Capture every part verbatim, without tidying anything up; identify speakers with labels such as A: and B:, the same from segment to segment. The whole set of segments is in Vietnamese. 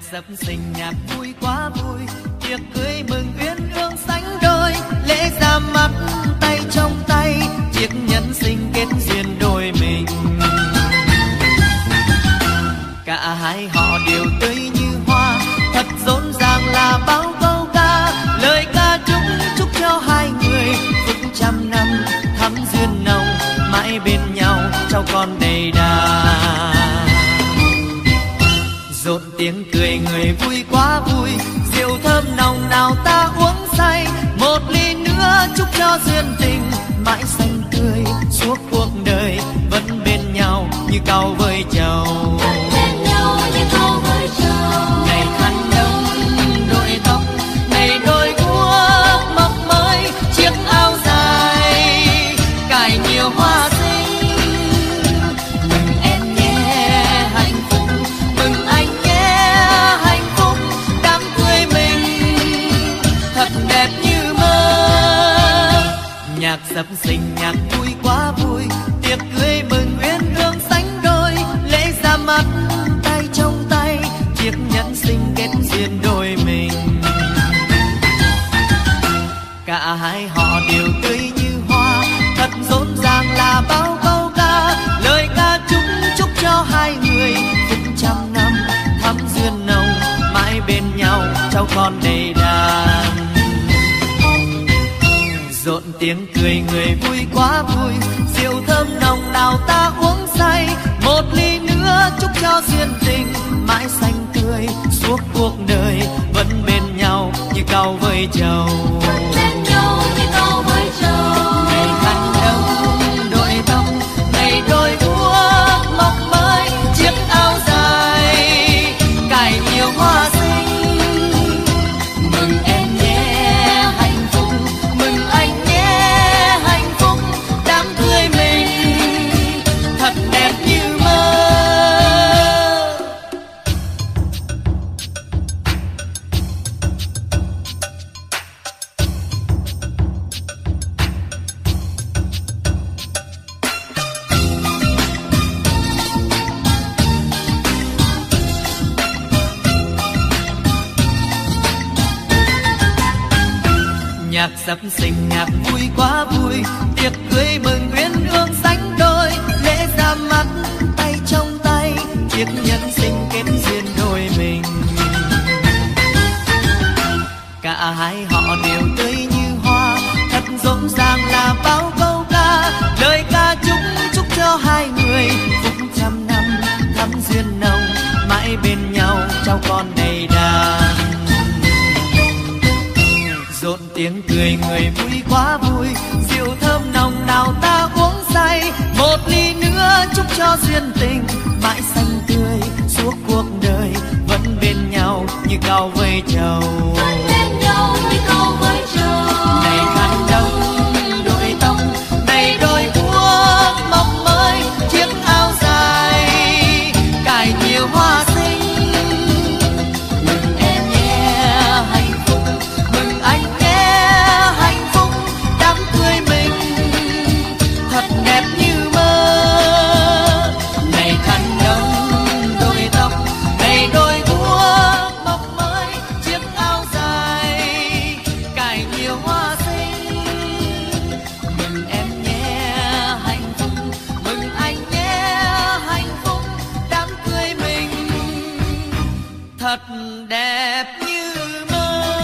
A: sập sình nhạc vui quá vui, tiệc cưới mừng uyên ương sánh đôi, lễ ra mắt tay trong tay, chiếc nhẫn sinh kết duyên đôi mình. Cả hai họ đều tươi như hoa, thật rộn ràng là bao câu ca, lời ca chúc chúc cho hai người phúc trăm năm thắm duyên nồng, mãi bên nhau cháu con đầy đà. Rộn tiếng cười người vui quá vui, rượu thơm nồng nào ta uống say, một ly nữa chúc cho duyên tình mãi xanh tươi suốt cuộc đời, vẫn bên nhau như cau với trầu. Này khăn đông đội tóc, này đôi guốc mọc mới, chiếc áo dài cài nhiều hoa xinh. Mừng em nhé hạnh phúc, mừng anh nhé hạnh phúc, đám cưới mình thật đẹp như mơ. Nhạc sập sình nhạc vui quá vui, tiệc cưới mừng uyên ương sánh đôi, lễ ra mắt tay trong tay, chiếc nhẫn sinh kết duyên đôi mình. Cả hai họ đều tươi như hoa, thật rộn ràng là bao câu ca, lời ca chúc chúc cho hai người phúc trăm năm thắm duyên nồng, mãi bên nhau cháu con đầy đàn. Rộn tiếng cười người vui quá vui, rượu thơm nồng nào ta uống say, một ly nữa chúc cho duyên tình mãi xanh tươi suốt cuộc đời, vẫn bên nhau như cau với trầu. Này khăn đông đội tóc, này đôi guốc mọc mới, chiếc áo dài cài nhiều hoa xinh. Mừng em nhé hạnh phúc, mừng anh nhé hạnh phúc, đám cưới mình thật đẹp như mơ. Nhạc sập sình nhạc vui quá vui, tiệc cưới mừng uyên ương sánh đôi, lễ ra mắt tay trong tay, chiếc nhẫn sinh kết duyên đôi mình. Cả hai họ đều tươi như hoa, thật rộn ràng là bao câu ca, lời ca chúc chúc cho hai người phúc trăm năm thắm duyên nồng, mãi bên nhau cháu con đầy đàn. Rộn tiếng cười người vui quá vui, rượu thơm nồng nào ta uống say, một ly nữa chúc cho duyên tình mãi xanh tươi suốt cuộc đời, vẫn bên nhau như cau với trầu. Này khăn đông đội tóc, này đôi guốc mọc mới, chiếc áo dài cài nhiều hoa xinh. Mừng em nhé hạnh phúc, mừng anh nhé hạnh phúc, đám cưới mình thật đẹp như mơ. Này khăn đông đội tóc, này đôi guốc mọc mới, chiếc áo dài cài nhiều hoa xinh. Mừng em nhé hạnh phúc, mừng anh nhé hạnh phúc, đám cưới mình thật đẹp như mơ.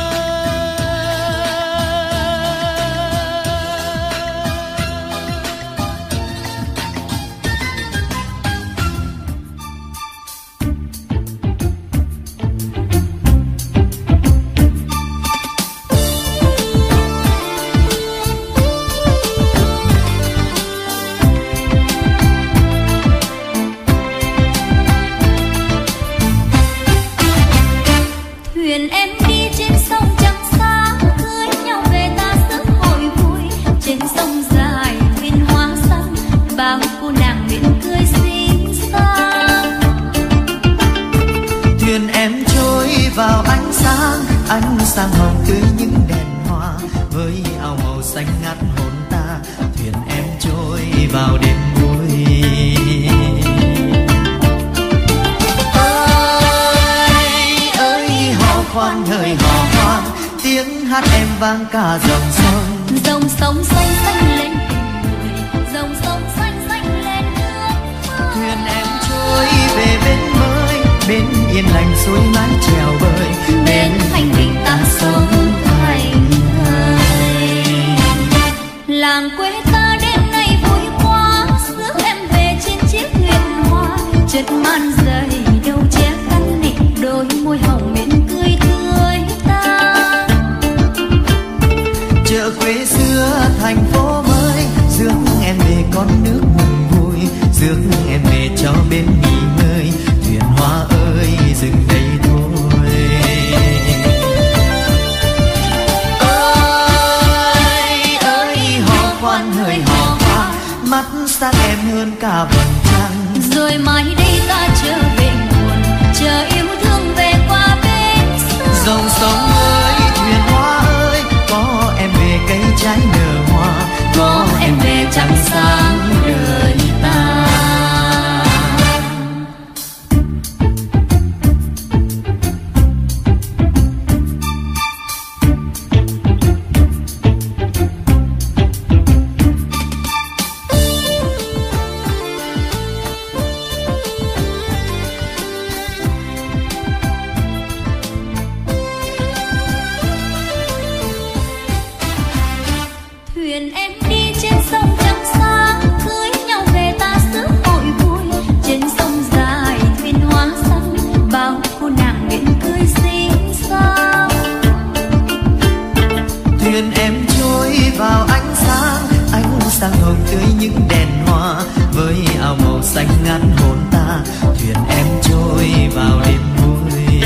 B: Thuyền em đi trên sông trắng xa, cưới nhau về ta sức hội vui. Trên sông dài thuyền hoa xanh, bao cô nàng miệng cười xinh xắn.
A: Thuyền em trôi vào ánh sáng, ánh sáng hồng tươi những đèn hoa, với áo màu xanh ngắt hồn ta. Thuyền em trôi vào đêm vui. Ơi vang cả dòng sông.
B: Dòng sông xanh xanh lên tình người, dòng sông xanh xanh lên nước mơ.
A: Thuyền em trôi về bên mới, bên yên lành suối mái chèo bơi,
B: bên thanh bình ta sống thành thời. Làng quê ta đêm nay vui quá, rước em về trên chiếc thuyền hoa. Chất man dày đâu che căn nịnh, đôi môi hồng mến cười tươi ta.
A: Chợ quê xưa thành phố mới, rước em về con nước mừng vui, rước em về cho bên nghỉ ngơi. Thuyền hoa ơi dừng đây thôi. Ơi ơi hò khoan hỡi hò khoan, mắt sáng em hơn cả vầng trăng.
B: Rồi mai đây ta trở về nguồn, chờ yêu thương về qua bên sông.
A: Dòng sông ơi thuyền hoa ơi, có em về cây trái nở hoa, có em về trăng sáng đời ta.
B: Thuyền em đi trên sông trắng sáng, cưới nhau về ta rước hội vui. Trên sông dài thuyền hoa xanh, bao cô nàng miệng cười xinh xắn.
A: Thuyền em trôi vào ánh sáng, ánh sáng hồng tươi những đèn hoa, với áo màu xanh ngát hồn ta. Thuyền em trôi vào đêm vui.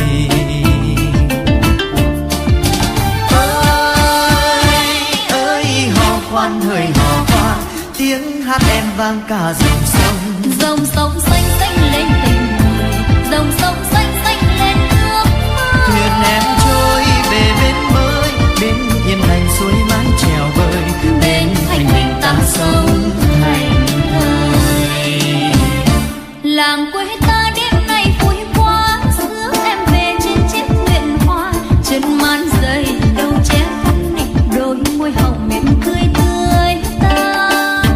A: Khoan hỡi hò khoan, tiếng hát em vang cả dòng sông.
B: Dòng sông xanh xanh lên tình người, dòng sông xanh xanh lên nước mơ.
A: Thuyền em trôi về bên mới, bên yên lành suối mái chèo bơi,
B: bên thanh bình ta sống thành thời. Làng quê ta đêm nay vui quá, rước em về trên chiếc thuyền hoa. Chân man dày đâu che khăn nịnh, đôi môi hồng mến cười tươi ta.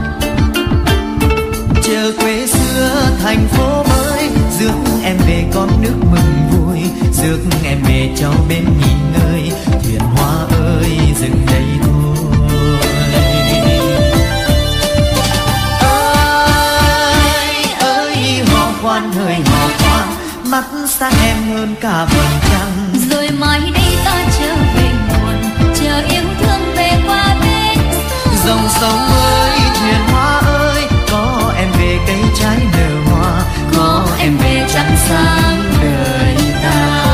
A: Chợ quê xưa thành phố mới, rước em về con nước mừng vui, rước em về cho bên nghỉ ngơi. Thuyền hoa ơi dừng đây thôi. Ơi ơi hò khoan hỡi hò khoan, mắt sáng em hơn cả vầng trăng.
B: Rồi mai đây ta trở về nguồn, chờ yêu thương về qua bên sông.
A: Dòng sông ơi thuyền hoa ơi, có em về cây trái nở hoa, có em về trăng sáng đời ta.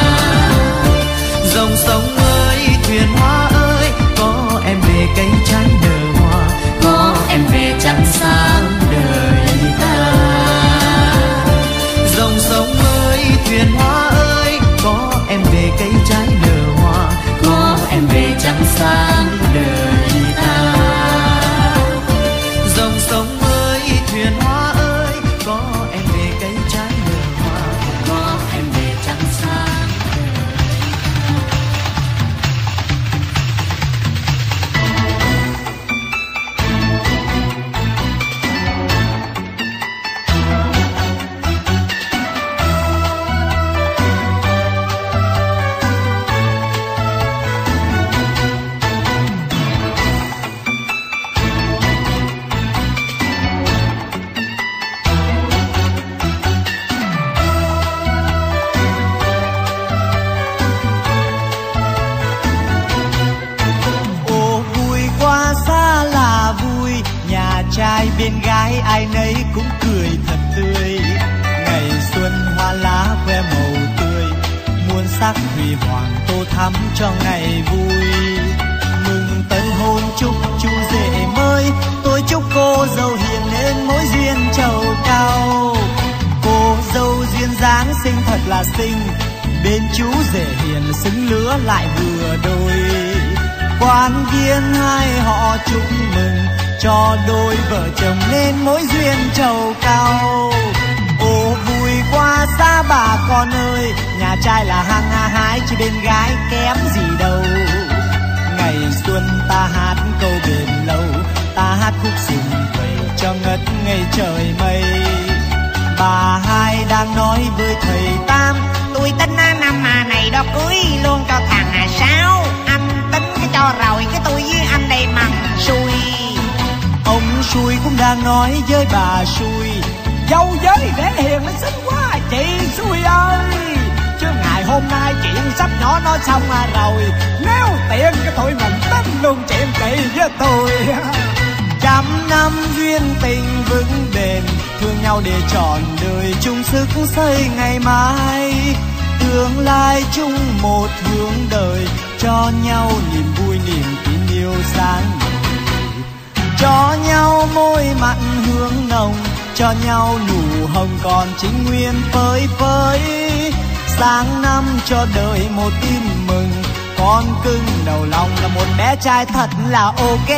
A: Dòng sông ơi thuyền hoa ơi, có em về cây trái nở hoa, có em về trăng sáng đời ta. Dòng sông ơi thuyền hoa ơi, có em về cây trái nở hoa, có em về trăng sáng đời ta. Dòng sông ơi thuyền hoa ơi, có em về cây trái nở hoa, có em về trăng sáng đời
C: trai bên gái ai nấy cũng cười thật tươi. Ngày xuân hoa lá khoe màu tươi, muôn sắc thủy hoàng tô thắm cho ngày vui. Mừng tân hôn chúc chú rể mới, tôi chúc cô dâu hiền nên mối duyên trầu cao. Cô dâu duyên dáng xinh thật là xinh, bên chú rể hiền xứng lứa lại vừa đôi. Quan viên hai họ chúc mừng cho đôi vợ chồng nên mối duyên trầu cao. Ô vui quá xa bà con ơi, nhà trai là hăng ha hái chứ bên gái kém gì đâu. ngày xuân ta hát câu bền lâu, ta hát khúc sum vầy cho ngất ngây trời mây. Bà hai đang nói với thầy Tam,
D: tôi tính năm mà này đó cưới luôn cho thằng à Sáu. Anh tính cái cho rồi cái tôi với anh đây mằng xui.
C: Ông xui cũng đang nói với bà xui,
E: dâu với để hiền nó xinh quá chị xui ơi. Chứ ngày hôm nay chuyện sắp nhỏ nó xong à rồi, nếu tiện cái tụi mình tính luôn chuyện chị với tôi.
C: Trăm năm duyên tình vững bền, thương nhau để trọn đời chung sức xây ngày mai. Tương lai chung một hướng đời, cho nhau niềm vui niềm tin yêu sáng ngời. Cho nhau môi mặn hương nồng, cho nhau nụ hồng còn chính nguyên phơi phới. Sáng năm cho đời một tin mừng, con cưng đầu lòng là một bé trai thật là ok.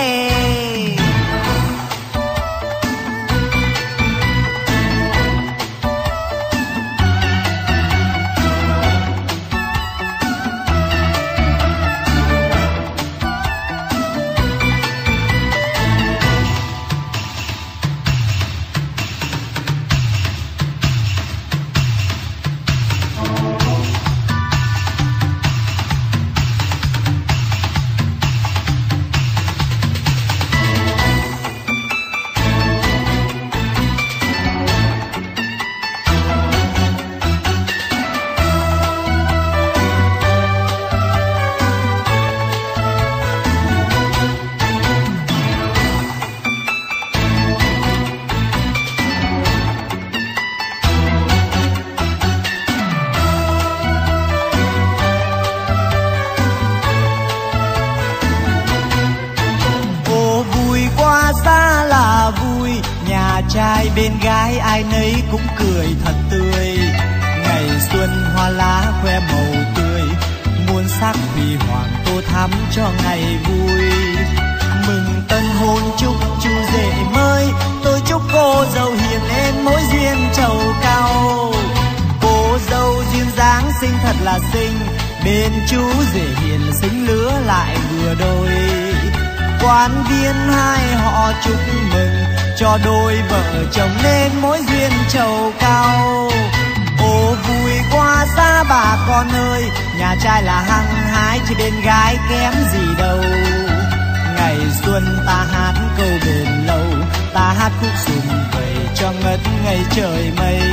C: Trai bên gái ai nấy cũng cười thật tươi, ngày xuân hoa lá khoe màu tươi, muôn sắc huy hoàng tô thắm cho ngày vui. Mừng tân hôn chúc chú rể mới, tôi chúc cô dâu hiền lên mối duyên trầu cao. Cô dâu duyên dáng xinh thật là xinh, bên chú rể hiền xinh lứa lại vừa đôi. Quan viên hai họ chúc mừng, cho đôi vợ chồng nên mối duyên trầu cao. Ô vui quá xa bà con ơi, nhà trai là hăng hái chứ bên gái kém gì đâu. Ngày xuân ta hát câu bền lâu, ta hát khúc sum vầy cho ngất ngây trời mây.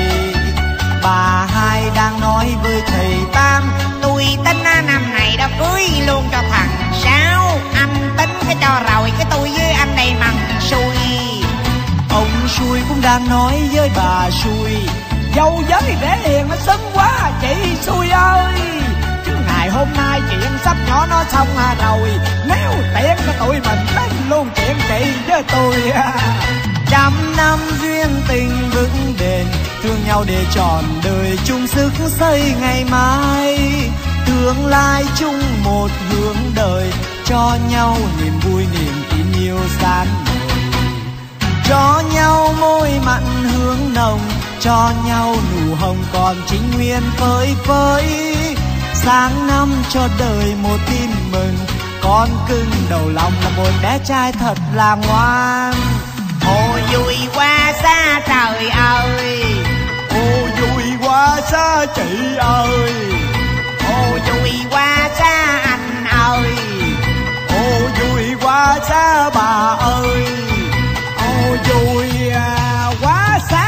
C: Bà hai đang nói với thầy Tam,
D: tôi tính năm này đó cưới luôn cho thằng Sáu. Anh tính cái cho rồi cái tôi với anh đây mằng xui.
C: Ông xui cũng đang nói với bà xui,
E: dâu với để hiền nó xinh quá chị xui ơi. Chứ ngày hôm nay chuyện sắp nhỏ nó xong à rồi, nếu tiện cái tụi mình tính luôn chuyện chị với tôi.
C: Trăm năm duyên tình vững bền, thương nhau để trọn đời chung sức xây ngày mai. Tương lai chung một hướng đời, cho nhau niềm vui niềm tin yêu sáng ngời. Cho nhau môi mặn hương nồng, cho nhau nụ hồng còn chính nguyên phơi phới. Sáng năm cho đời một tin mừng, con cưng đầu lòng là một bé trai thật là ngoan.
D: Ô vui quá xa trời ơi,
E: ô vui quá xa chị ơi,
D: ô vui quá xa anh ơi,
E: ô vui quá xa bà ơi, ô vui quá xa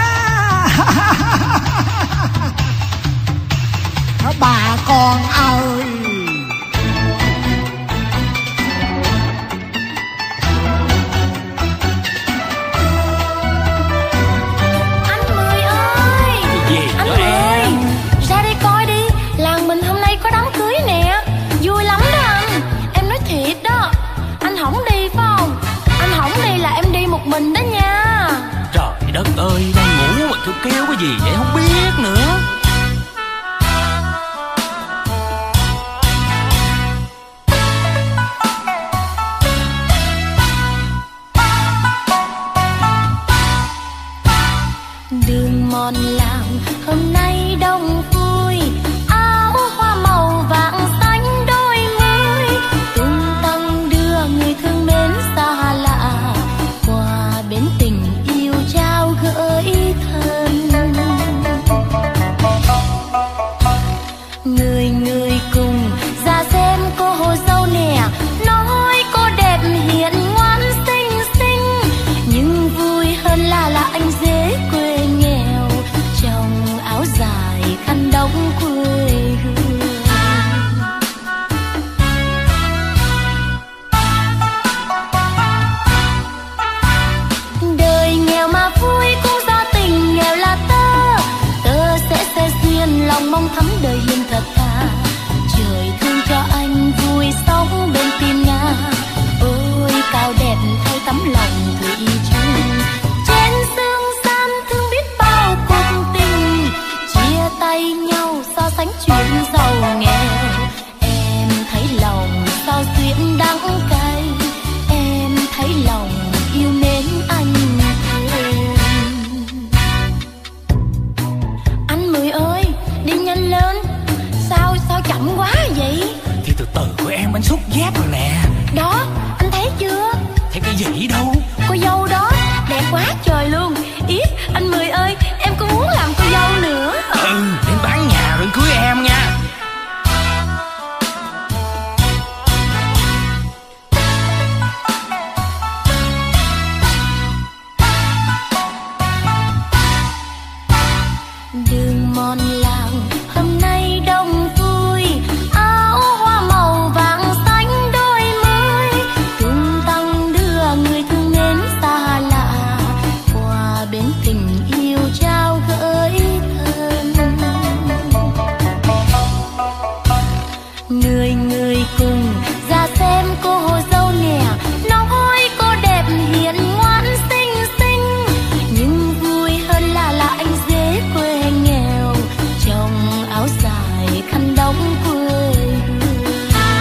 E: bà con ơi.
B: Mình đó nha.
A: Trời đất ơi, đang ngủ mà kêu kêu cái gì vậy không biết nữa.
B: Đường mòn làng hôm nay đông vui, áo hoa màu vàng xanh đôi mươi, tung tăng tấm lòng thủy chung. Trên dương gian thương biết bao cuộc tình, chia tay nhau so sánh chuyện giàu nghèo. Em thấy lòng sao duyên đắng cay, em thấy lòng yêu mến anh thêm. Anh Mười ơi, đi nhanh lên. Sao sao chậm quá vậy?
F: Thì từ từ của em anh xúc giác rồi nè.
B: Đó, anh thấy chưa?
F: Thấy cái gì đâu?
B: Cô dâu đó, đẹp quá trời luôn. Ý, anh Mười ơi, em có muốn làm cô dâu nữa.
F: Ừ, đến bán nhà rồi cưới em nha.
B: Đường mòn làng hôm nay đông vui, áo hoa màu vàng xanh đôi mươi, tung tăng đưa người thương mến xa lạ qua bến tình yêu trao gửi thân. Người người cùng ra xem cô hồ dâu nè, nói cô đẹp hiền ngoan xinh xinh, nhưng vui hơn là là anh dễ quê nghèo, trong áo dài khăn đóng quê hương.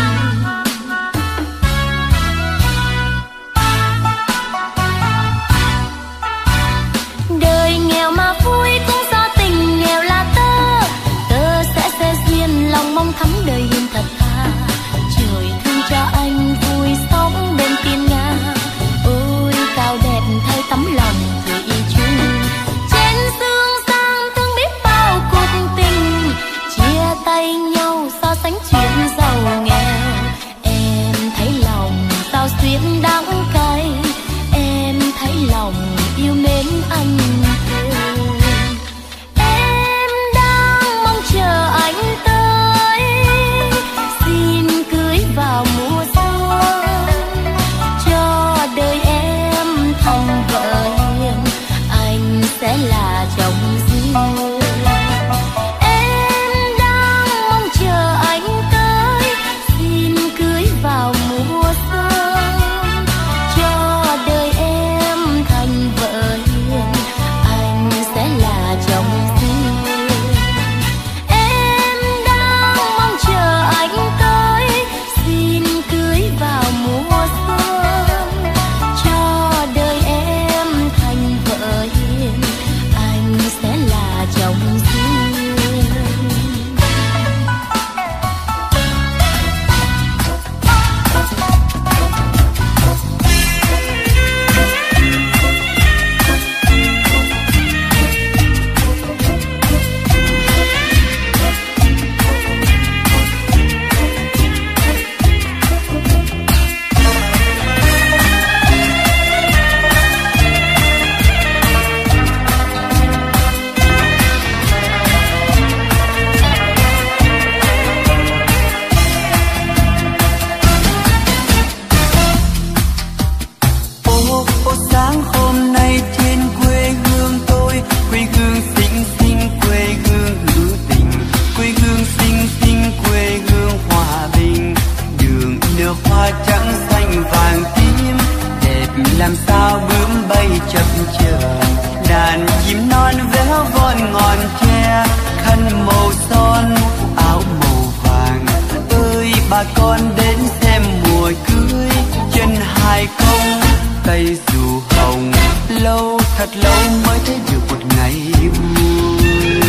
B: Đời nghèo mà vui cũng do tình nghèo là tơ, tơ sẽ sẽ duyên lòng mong thắm đời hiền thật thà. Trời thương cho anh vui sống bên thiên nga, ôi cao đẹp thay tấm lòng thủy chung. Trên dương gian thương biết bao cuộc tình, chia tay nhau so sánh chuyện giàu nghèo. Em thấy lòng sao xuyên đắng cay, em thấy lòng yêu mến anh thêm. Em đang mong chờ anh tới, xin cưới vào mùa xuân, cho đời em thành vợ hiền, anh sẽ là chồng riêng. Em đang mong chờ anh tới, xin cưới vào mùa xuân, cho đời em thành vợ hiền, anh sẽ là chồng riêng. Em đang mong chờ anh tới, xin cưới vào mùa xuân, cho đời em thành vợ hiền, anh sẽ là chồng riêng.
C: Ô, ô sáng hôm nay trên quê hương tôi, quê hương xinh xinh, quê hương hữu tình, quê hương xinh xinh, quê hương hòa bình. Đường nở hoa trắng xanh vàng tím, đẹp làm sao bướm bay chập chờn. Đàn chim non véo von ngọn tre, khăn màu son, áo màu vàng. Ơi bà con đến xem mùa cưới, chân hai công tay dù hồng, lâu thật lâu mới thấy được một ngày vui.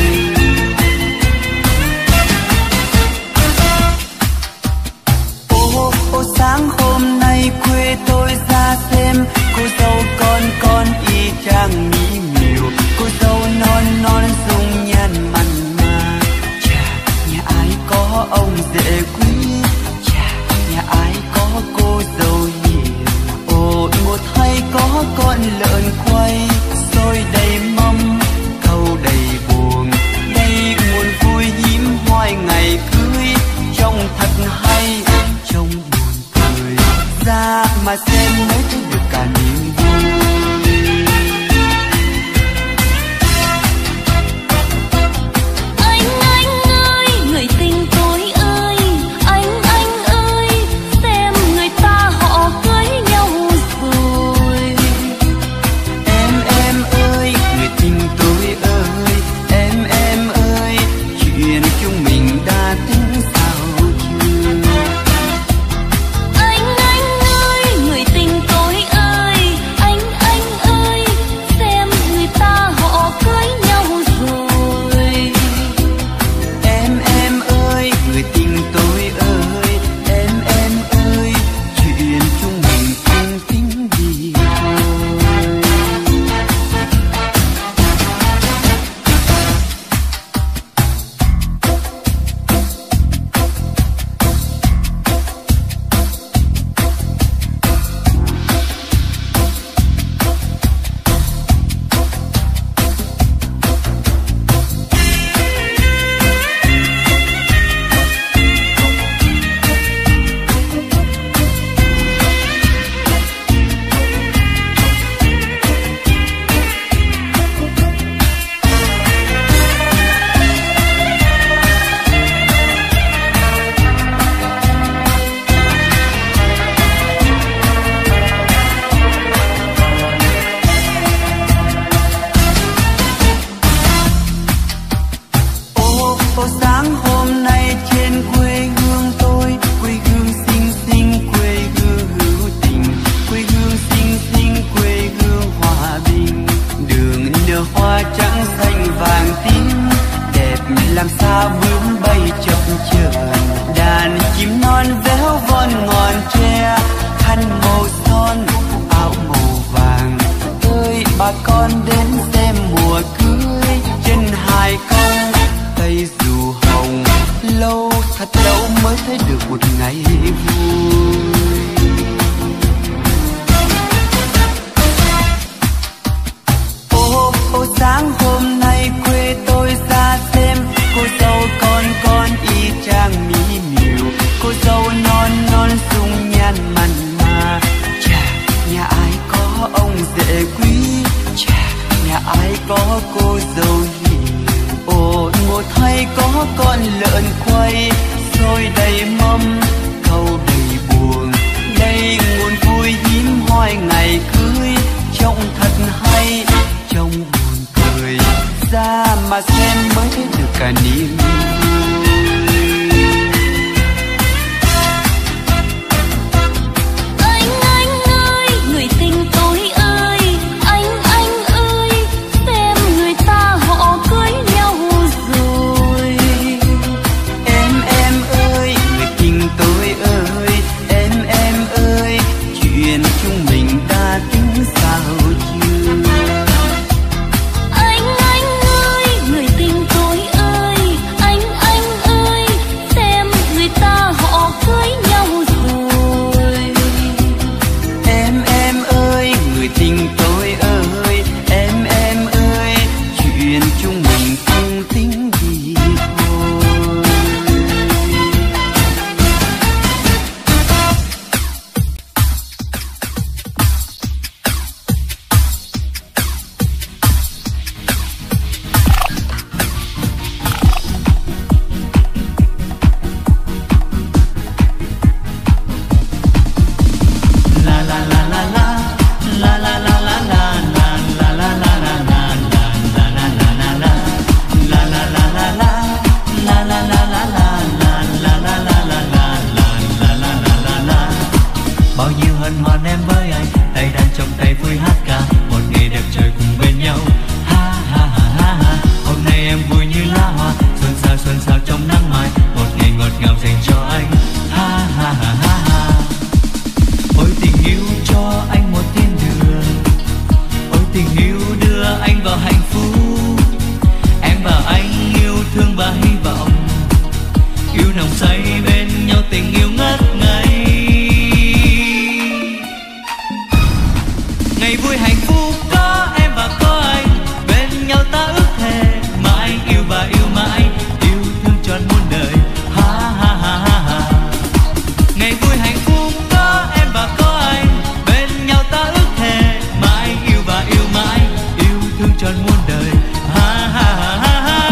C: Ô, ô sáng hôm nay quê tôi ra xem, cô dâu con con y chang mỹ miều, cô dâu non non dung nhan mặn mà. Chà, nhà ai có ông rể quý, chà, nhà ai có cô dâu hiền. Ôi một hay có con lợn quay, xôi đầy mâm, câu đầy buồn. Đây nguồn vui hiếm hoi ngày cưới, trông thật hay, trông buồn cười. Ra mà xem mới thấy được cả niềm vui.
A: bà con đến xem mùa cưới trên hai con cây dù hồng. Lâu thật lâu mới thấy được một ngày vui. Ô ô sáng hôm nay quê tôi ra xem cô dâu con con y chang mỹ miều. Cô dâu non non dung nhan mặn mà. Chà, nhà ai có ông rể quý. Chà, nhà ai có cô dâu hiền. Ồ, ngồi thay có con lợn quay xôi đầy mâm câu đầy buồn. Đây nguồn vui hiếm hoi ngày cưới trông thật hay, trông buồn cười ra mà xem mới thấy được cả niềm vui.
B: Anh anh ơi, người tình tôi ơi, anh anh ơi, xem người ta họ cưới nhau rồi.
A: Em em ơi, người tình tôi ơi, em em ơi, chuyện chúng mình đã tính sao chưa?
B: Anh anh ơi, người tình tôi ơi, anh anh ơi, xem người ta họ cưới nhau rồi.
A: Em em ơi, người tình tôi ơi, em em ơi, chuyện chúng mình không tính gì thôi. La la la la la, la la la la la, la la la la la, la la la la la, la la la la la, la la la la la, la la la la la, la la la la la. Bao nhiêu hân hoan em với anh, tay đang trong tay vui hát ca, một ngày đẹp trời cùng bên nhau. Ha ha ha ha ha, hôm nay em vui như lá hoa, xuân sao xuân sao trong nắng mai, một ngày ngọt ngào dành cho anh. Ha ha ha ha ha. Ôi tình yêu cho anh một thiên đường, ôi tình yêu đưa anh vào hạnh phúc. Em và anh yêu thương và hy vọng, yêu nồng say bên nhau tình yêu ngất ngây. Ngày vui hạnh phúc có em và có anh, bên nhau ta ước thề mãi yêu và yêu mãi, yêu thương trọn muôn đời. Ha ha ha ha ha. Ngày vui hạnh phúc có em và có anh, bên nhau ta ước thề mãi yêu và yêu mãi, yêu thương trọn muôn đời. Ha ha ha ha ha.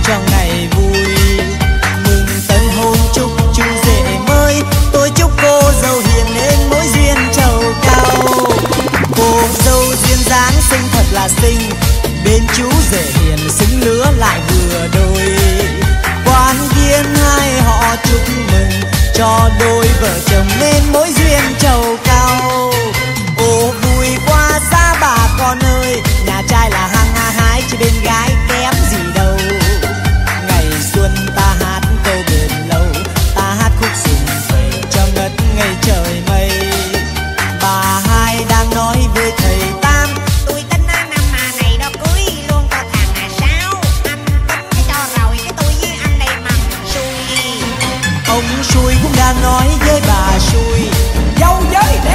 C: cho ngày vui. Mừng tân hôn chúc chú rể mới, tôi chúc cô dâu hiền nên mối duyên trầu cao. Cô dâu duyên dáng xinh thật là xinh, bên chú rể hiền xứng lứa lại vừa đôi. Quan viên hai họ chúc mừng cho đôi vợ chồng nên mối duyên trầu cao. Ô vui quá xa bà con ơi, nhà trai là hăng ha hái chứ bên gái kém gì đâu. Ngày xuân ta hát câu bền lâu, ta hát khúc sùng vầy cho ngất ngây trời mây. Bà hai đang nói với thầy Tam,
D: tôi tính năm mà này đó cưới luôn cho thằng Sáu. Anh tính cái cho rồi cái tôi với anh đây mần xui.
C: ông xui cũng đang nói với bà xui,
E: Dâu giới để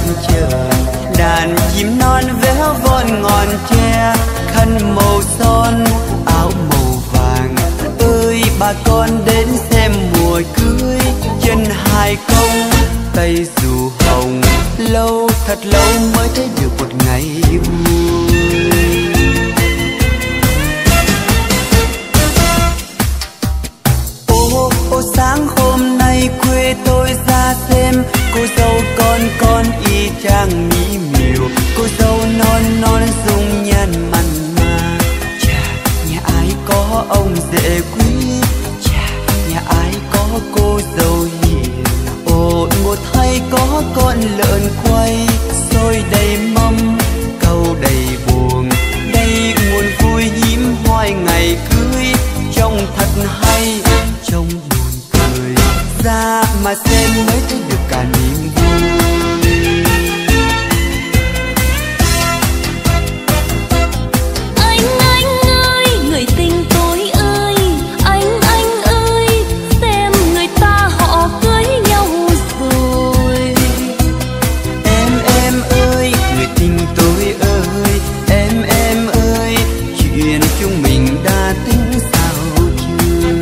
C: chờn. Đàn chim non véo von ngọn tre, khăn màu son áo màu vàng. Ơi bà con đến xem mùa cưới, chân hai công tay dù hồng. Lâu thật lâu mới thấy được một ngày vui. Ô ô sáng hôm nay quê tôi ra xem, cô dâu con con y chang mỹ miều. Cô dâu non non dung nhan mặn mà. Chà, nhà ai có ông rể quý, chà, nhà ai có cô dâu hiền. Ồ một thay có con lợn quay, xôi đầy mâm câu đầy buồn. Đây nguồn vui hiếm hoài ngày cưới, trông thật hay trông buồn cười. Ra mà xem mới thấy được cả niềm vui.
B: Anh anh ơi, người tình tôi ơi, anh anh ơi, xem người ta họ cưới nhau rồi.
C: Em em ơi, người tình tôi ơi, em em ơi, chuyện chúng mình đã tính sao chưa?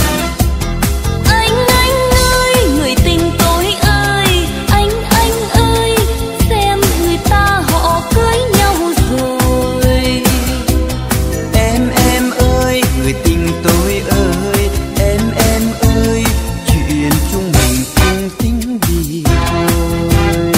B: Anh anh ơi, người tình tôi ơi, anh anh ơi, xem người ta họ cưới nhau rồi.
C: Em em ơi, người tình tôi ơi, em em ơi, chuyện chúng mình không tính đi thôi.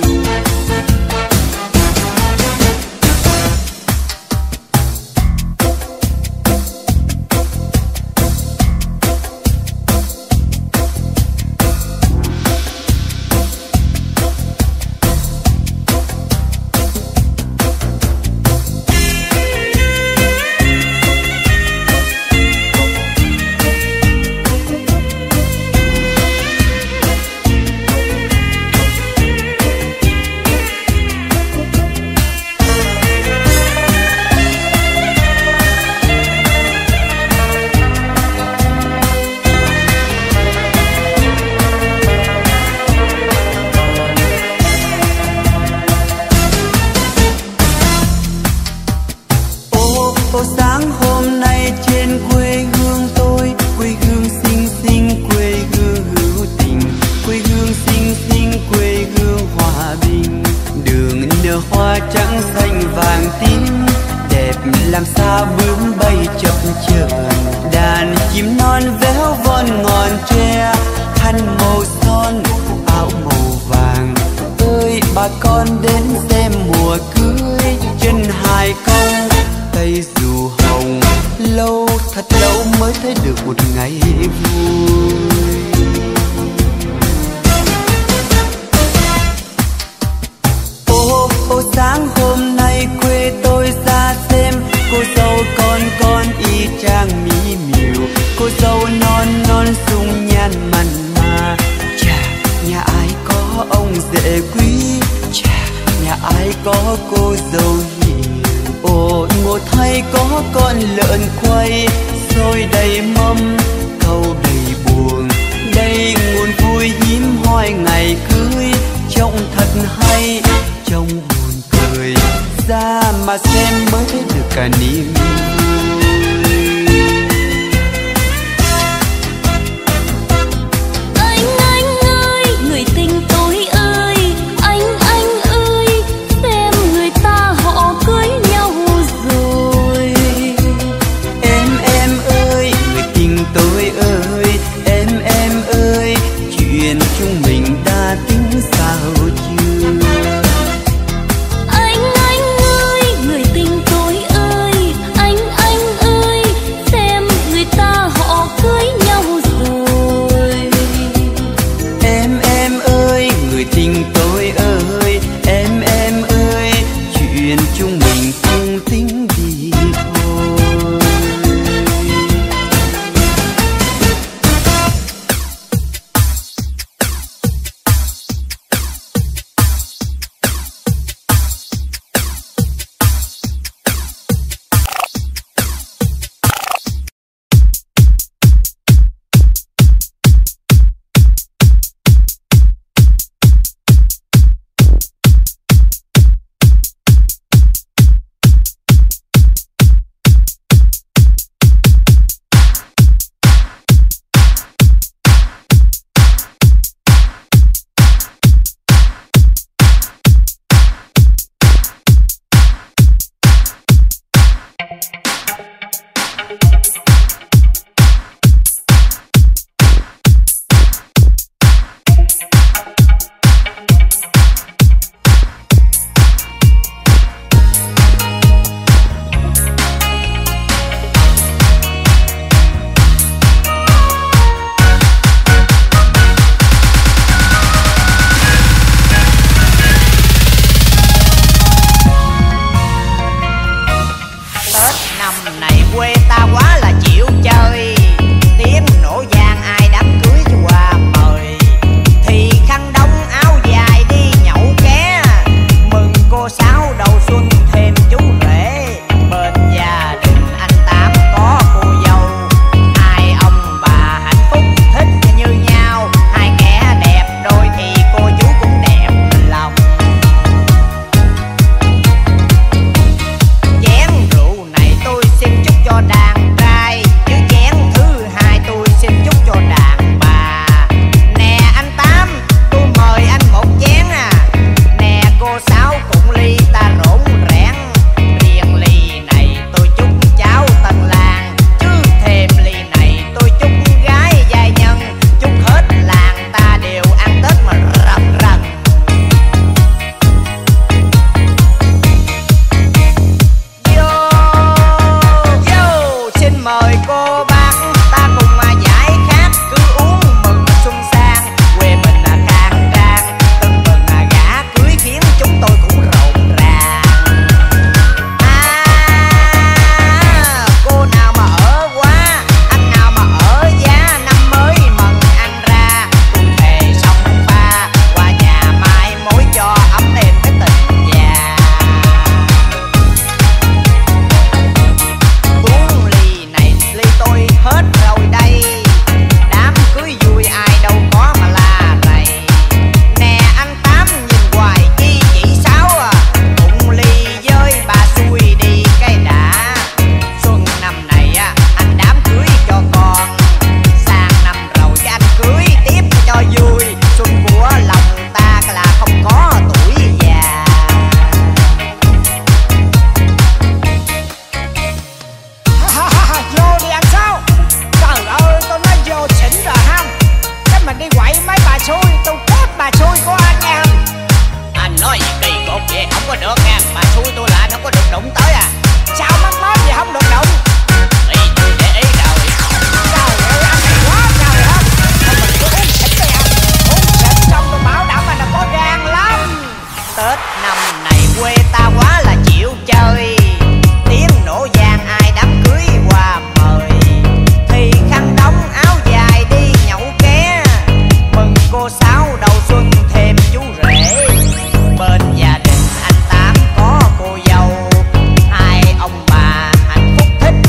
C: Ô ô sáng hôm nay trên quê hương tôi, quê hương xinh xinh, quê hương hữu tình, quê hương xinh xinh, quê hương hòa bình. Đường nở hoa trắng xanh vàng tím, đẹp làm sao bướm bay chập chờn. Đàn chim non véo von ngọn tre, khăn màu son áo màu vàng. Ơi bà con đến xem mùa cưới, chân hai công tay dù hồng. Lâu thật lâu mới thấy được một ngày vui. Ô ô sáng hôm nay quê tôi ra xem, cô dâu con con y chang mỹ miều. Cô dâu non non dung nhan mặn mà. Chà, nhà ai có ông rể quý, chà, nhà ai có cô dâu hiền. Ồ một thay có con lợn quay, xôi đầy mâm câu đầy buồn. Đây nguồn vui hiếm hoi ngày cưới, trông thật hay trông buồn cười. Ra mà xem mới thấy được cả niềm vui.
B: Anh anh ơi, người tình tôi ơi, anh anh ơi, xem người ta họ cưới nhau rồi.
C: Em em ơi, người tình tôi ơi, em em ơi, chuyện chúng mình đã tính sao chưa?
B: Anh anh ơi, người tình tôi ơi, anh
D: không có được nha. Bà xui tôi là anh không có được đụng tới à.
E: Sao mắc mớ gì không được đụng?
D: Thì tôi để ý rồi.
E: Trời ơi anh hay quá trời hết. Thôi mình cứ uống xịt đi anh. Uống xịt xong tôi bảo đảm là nó có gan lắm.
D: Tết năm này quê ta quá là chịu chơi. Tiếng nổ vang ai đám cưới qua mời. Thì khăn đóng áo dài đi nhậu ké. Mừng cô Sáu đầu xuân thêm chú rể. Bên gia đình anh Tám có cô dâu. Hai ông bà hạnh phúc thích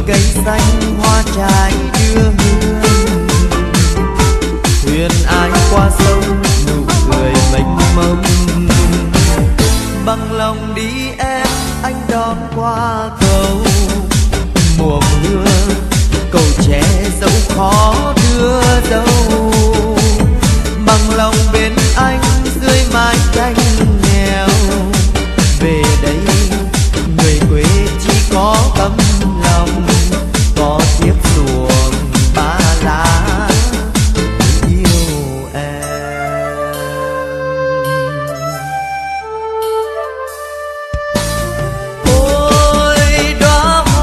A: cây xanh hoa trái đưa hương. Thuyền ai qua sông nụ cười mênh mông. Bằng lòng đi em anh đón qua cầu. Mùa mưa cầu tre dẫu khó đưa dâu. Bằng lòng bên anh dưới mái tranh nghèo. Về đây người quê chỉ có tấm lòng, có chiếc xuồng ba lá yêu em. Ôi đóa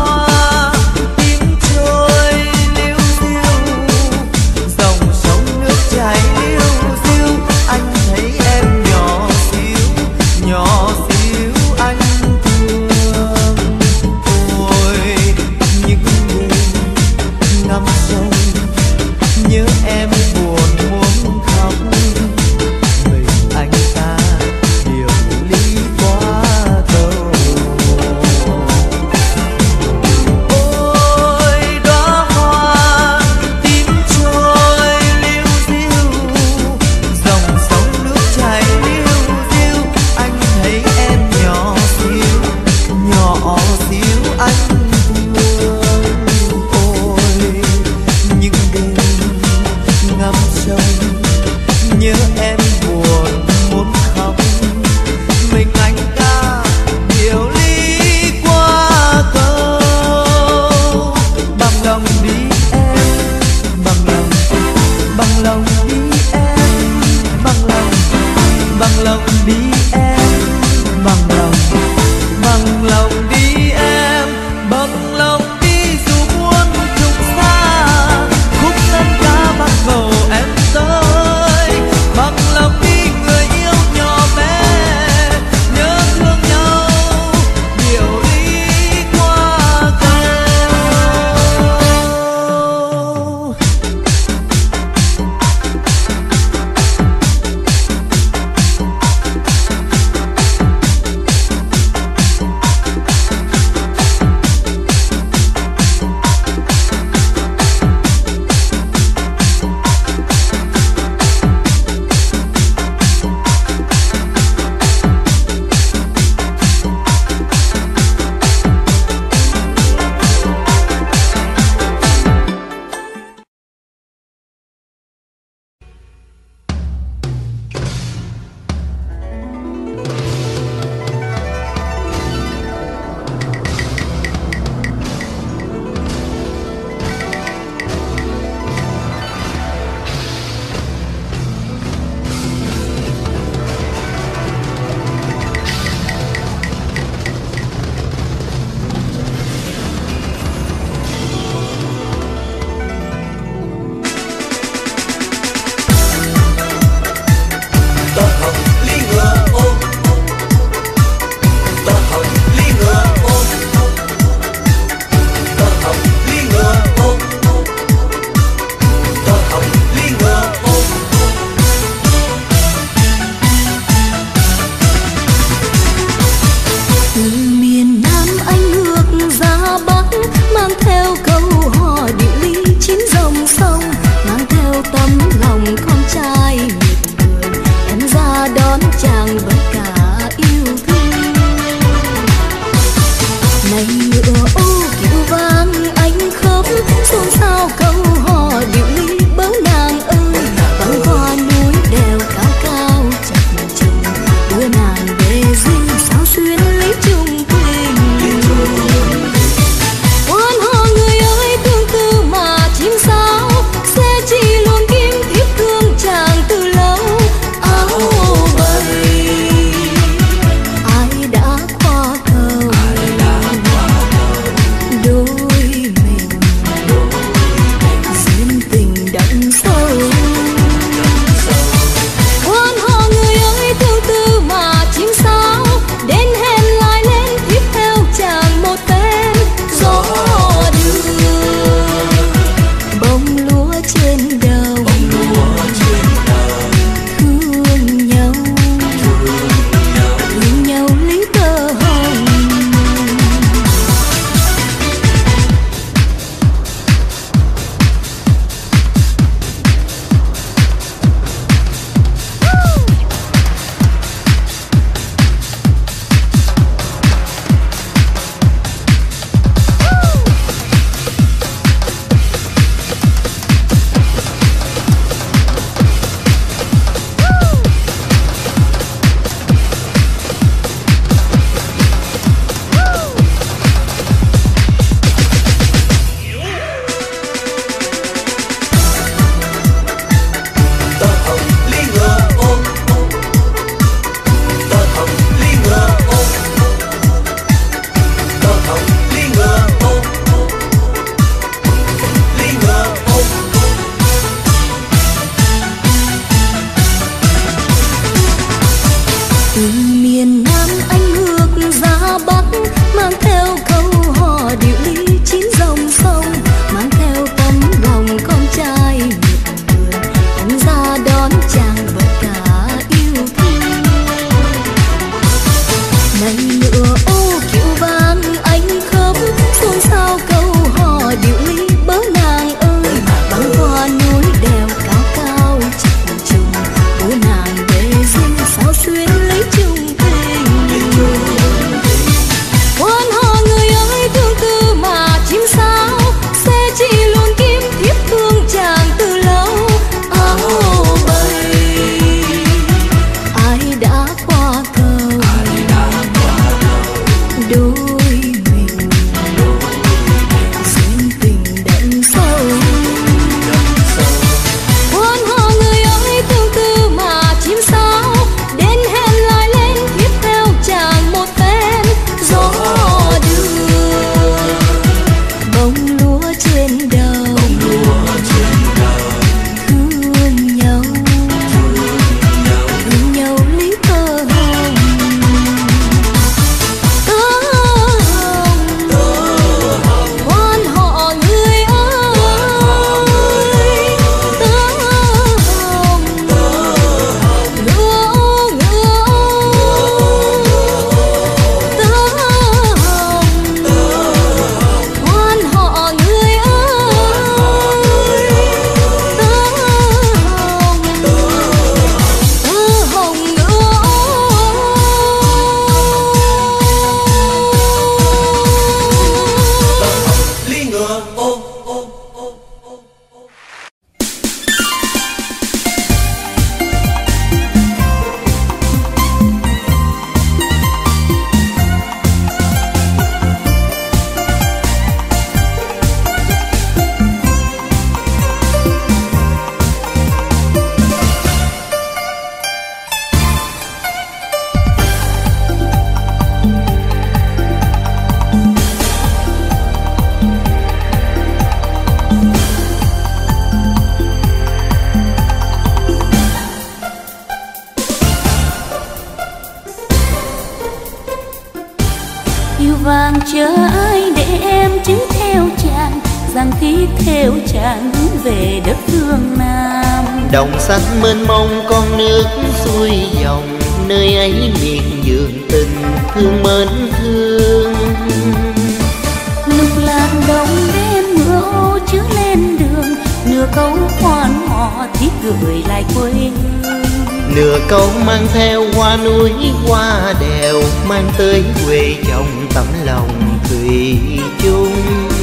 B: theo chàng về đất phương Nam.
A: Đồng xanh mênh mông con nước xuôi dòng, nơi ấy miệt vườn tình thương mến thương.
B: Lúc lạc đông đêm mưa ô chứa lên đường, nửa câu khoan họ thiết gửi lại quê hương.
A: Nửa câu mang theo qua núi qua đèo, mang tới quê chồng tấm lòng thủy chung.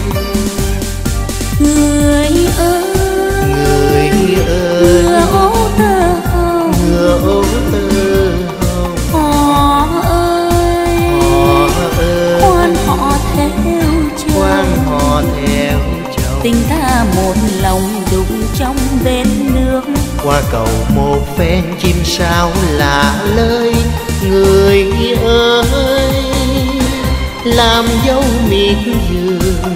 B: Người ơi,
A: người ơi,
B: ngựa ô tơ hồng,
A: ngựa ô tơ hồng,
B: họ ơi,
A: họ ơi,
B: khoan họ theo chồng,
A: khoan họ theo chồng.
B: tình ta một lòng đụng trong bên nước.
A: Qua cầu một phen chim sáo lạ lơi, người ơi, làm dấu miệt vườn.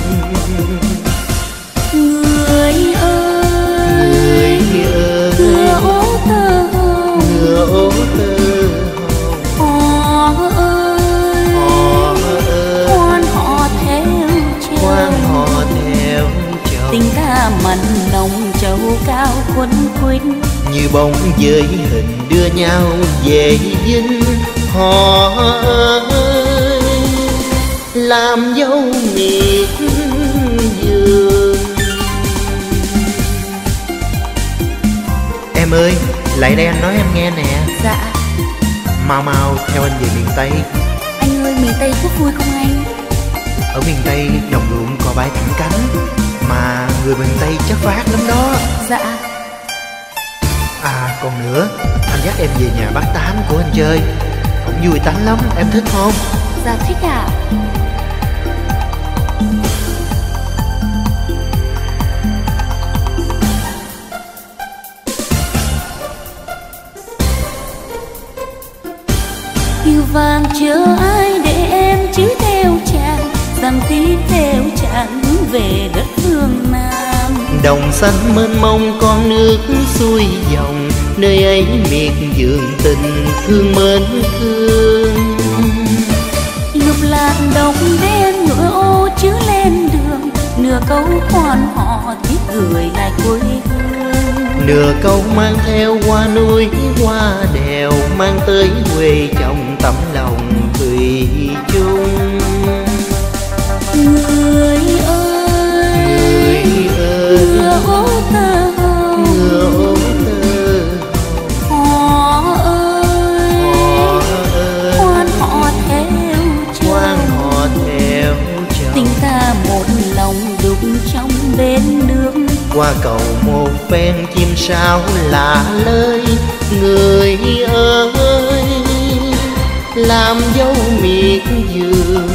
B: Người ơi,
A: Người ơi,
B: ngựa ô tơ hồng,
A: ngựa ô tơ hồng,
B: họ ơi,
A: họ ơi,
B: khoan họ theo
A: khoan
B: chồng,
A: họ theo chồng.
B: tình ta mặn nồng trầu cao quấn quýt,
A: Như bóng với hình đưa nhau về dinh. Họ ơi, làm dấu miệt vườn. Em ơi, lại đây anh nói em nghe nè.
B: dạ.
A: Mau mau theo anh về miền Tây.
B: Anh ơi, miền Tây có vui không anh?
A: Ở miền Tây đồng ruộng cò bay thẳng cánh, mà người miền Tây chất phác lắm đó.
B: Dạ.
A: À còn nữa, anh dắt em về nhà bác Tám của anh chơi. Cũng vui tánh lắm, em thích không?
B: Dạ thích ạ. Yêu vàng chờ ai để em chứ theo chàng, rằng tí theo chàng về đất phương Nam.
A: Đồng xanh mênh mông con nước xuôi dòng, nơi ấy miệt vườn tình thương mến thương.
B: Lúc lạc đông đen ngựa ô chứa lên đường, nửa câu khoan họ thiết gửi lại quê hương.
A: Nửa câu mang theo qua núi qua đèo, mang tới quê chồng tấm lòng thủy chung.
B: Người ơi,
A: Người ơi,
B: ngựa ô tơ hồng,
A: ngựa ô tơ
B: họ ơi,
A: họ ơi,
B: khoan họ theo
A: khoan
B: chồng,
A: họ theo chồng.
B: tình ta một lòng đụng trong bên nước.
A: Qua cầu một phen chim sáo lạ lơi, người ơi, làm dấu miệt vườn.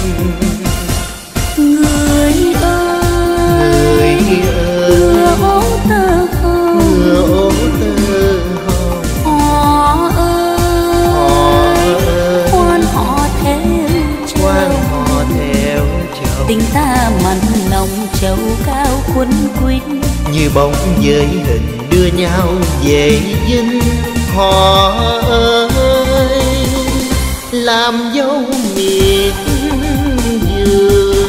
B: Người ơi,
A: Người ơi,
B: ngựa ô tơ hồng,
A: ngựa ô tơ hồng,
B: họ
A: họ
B: ơi,
A: ơi,
B: khoan họ theo
A: khoan
B: chồng,
A: họ theo chồng.
B: tình ta mặn nồng trầu cao quấn quýt,
A: Như bóng với hình đưa nhau về dinh. Họ ơi, làm dấu miệt vườn.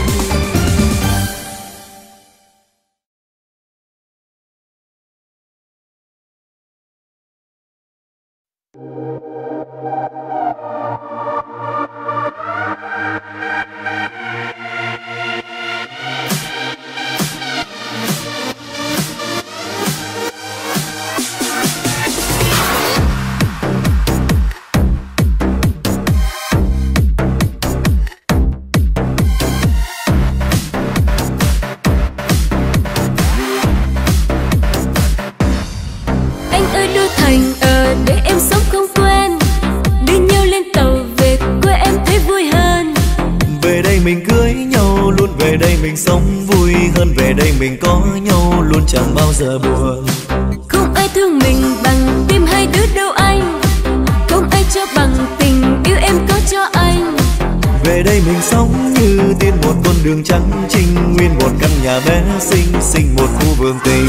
G: mình sống vui hơn, về đây mình có nhau luôn chẳng bao giờ buồn.
B: Không ai thương mình bằng tim hai đứa đâu anh, không ai cho bằng tình yêu em có cho anh.
G: Về đây mình sống như tiên một con đường trắng trinh, nguyên một căn nhà bé xinh xinh một khu vườn tình.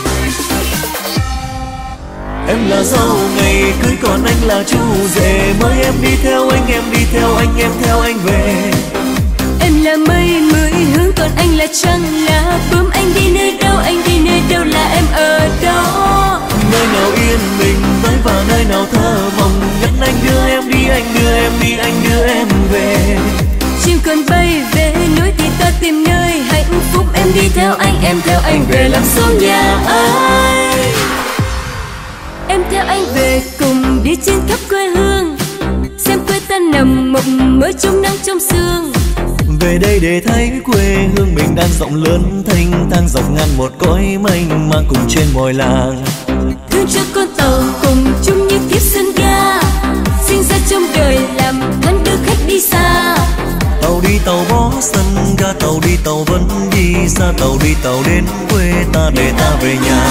G: Em là dâu ngày cưới còn anh là chú rể, mời em đi theo anh, em đi theo anh, em theo anh về.
B: Em là mây mười hướng còn anh là trăng lá bướm, anh đi nơi đâu, anh đi nơi đâu là em ở đó.
G: Nơi nào yên bình tới và nơi nào thơ mộng, nhắn anh đưa em đi, anh đưa em đi, anh đưa em về.
B: Chim còn bay về núi thì ta tìm nơi hạnh phúc, em đi theo anh, em theo anh về làm số nhà ai. Em theo anh về cùng đi trên khắp quê hương, xem quê ta nằm mộng mơ trong nắng trong sương.
G: Về đây để thấy quê hương mình đang rộng lớn thanh thang dọc ngang một cõi mênh mang cùng trên mọi làng.
B: Thương cho con tàu cùng chung như kiếp sân ga, sinh ra trong đời làm thân đưa khách đi xa.
G: Tàu đi tàu bó sân ga, tàu đi tàu vẫn đi xa, tàu đi tàu đến quê ta để ta về nhà.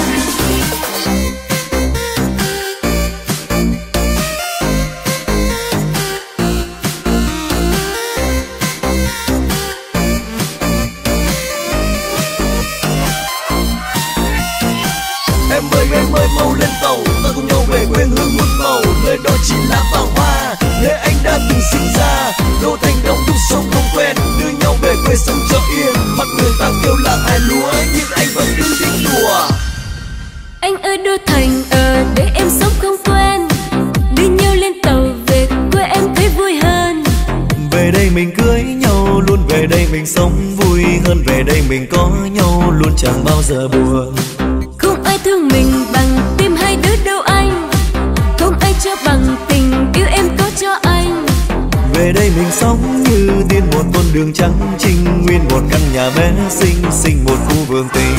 G: Em ơi em ơi mau lên tàu, ta cùng nhau về quê hương một màu, nơi đó chỉ là pháo hoa, nơi anh đã từng sinh ra. Đô thành đông đúc sông không quen, đưa nhau về quê sống cho yên. Mặt người ta kêu là hai lúa, nhưng anh vẫn đứng thích đùa.
B: Anh ở đô thành ở để em sống không quen, đưa nhau lên tàu về quê em thấy vui hơn.
G: Về đây mình cưới nhau luôn, về đây mình sống vui hơn, về đây mình có nhau luôn chẳng bao giờ buồn.
B: Không ai thương mình bằng tim hai đứa đâu anh, không ai cho bằng tình yêu em có cho anh.
G: Về đây mình sống như điên một con đường trắng trinh, nguyên một căn nhà bé xinh xinh một khu vườn tình.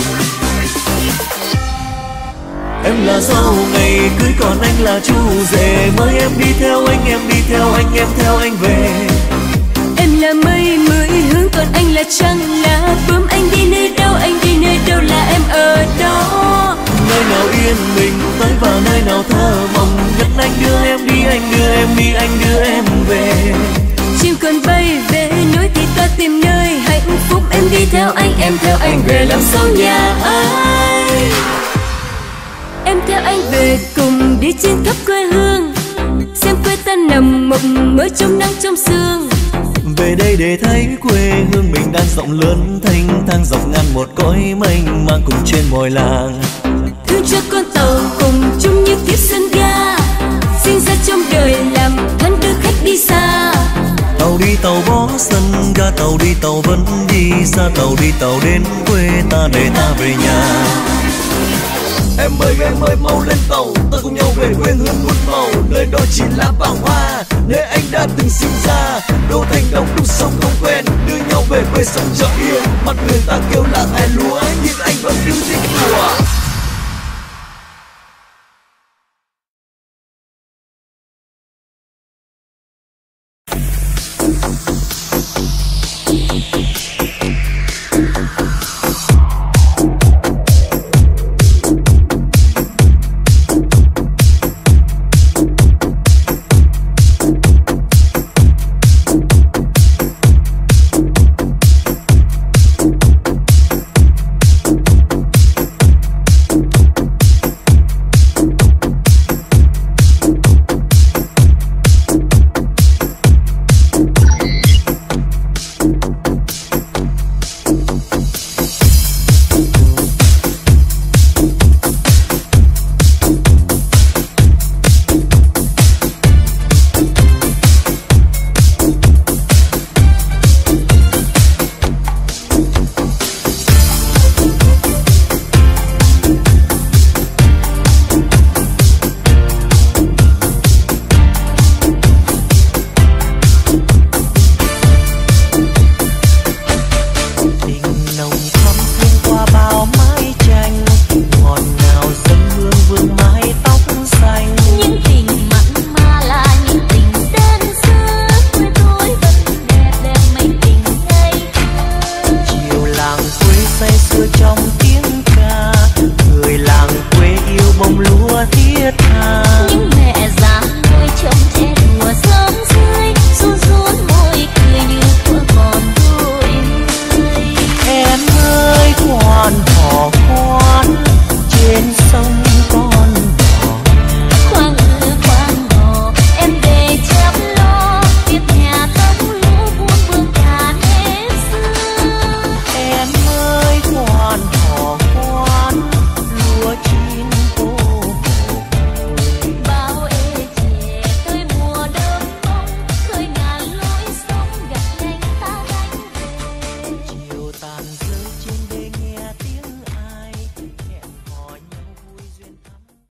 G: Em là dâu ngày cưới còn anh là chú rể, mời em đi theo anh, em đi theo anh, em theo anh về.
B: Em là mây mười hướng còn anh là trăng là bướm, anh đi nơi đâu, anh đi nơi đâu là em ở đó.
G: Nơi nào yên bình tới và nơi nào thơ mộng, nhắn anh đưa em đi, anh đưa em đi, anh đưa em về.
B: Chim còn bay về núi thì ta tìm nơi hạnh phúc, em đi theo anh, em theo anh về làm số nhà ai. Em theo anh về cùng đi trên khắp quê hương, xem quê ta nằm mộng mơ trong nắng trong sương.
G: Về đây để thấy quê hương mình đang rộng lớn thanh thang dọc ngang một cõi mênh mang cùng trên mọi làng.
B: Thương cho con tàu cùng chung như kiếp sân ga, sinh ra trong đời làm thân đưa khách đi xa.
G: Tàu đi tàu bó sân ga, tàu đi tàu vẫn đi xa, tàu đi tàu đến quê ta để ta về nhà. Em ơi em ơi mau lên tàu, ta cùng nhau về quê hương một màu, nơi đó chỉ là pháo hoa, nơi anh đã từng sinh ra. Đô thành đông đúc sông không quen, đưa nhau về quê sống cho yên. Mặt người ta kêu là hai lúa, nhưng anh vẫn cứ thích đùa.